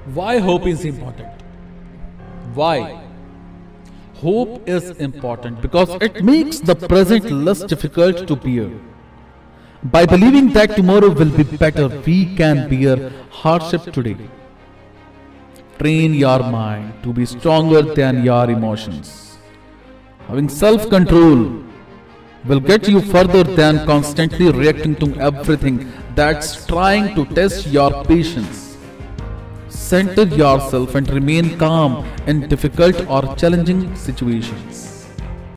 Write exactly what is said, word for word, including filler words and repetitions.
Why hope is important? Why? Hope is important because it makes the present less difficult to bear. By believing that tomorrow will be better, we can bear hardship today. Train your mind to be stronger than your emotions. Having self-control will get you further than constantly reacting to everything that's trying to test your patience. Center yourself and remain calm in difficult or challenging situations.